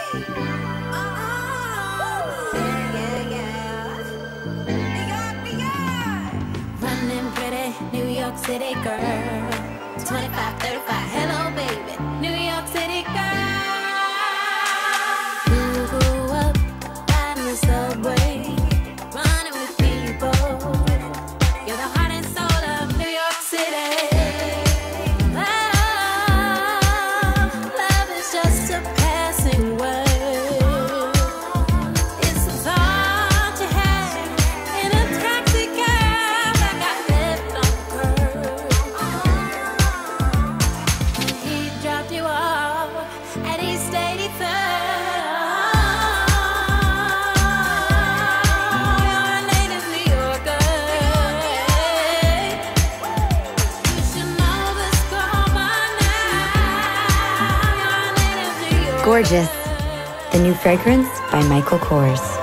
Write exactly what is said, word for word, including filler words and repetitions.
Running pretty, New York City girl. twenty-five, thirty-five, hello baby, New York City girl. You grew up riding the subway, running with people. You're the heart and soul of New York City. Love, love is just a passing word. It's a thought you had in a taxi cab that got left on the curb. He dropped you off at East eighty-third. You're a native New Yorker. You should know the score by now. You're a native New Yorker. Gorgeous, the new fragrance by Michael Kors.